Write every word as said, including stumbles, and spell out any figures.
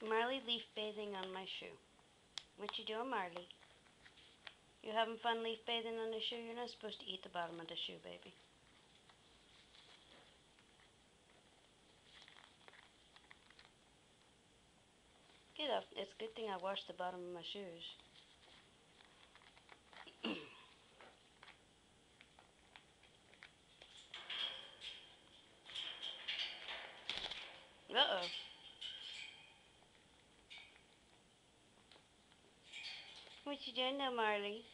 Marley leaf bathing on my shoe. What you doing, Marley? You having fun leaf bathing on the shoe? You're not supposed to eat the bottom of the shoe, baby. Get up. It's a good thing I washed the bottom of my shoes. Uh-oh. What you doing now, Marley?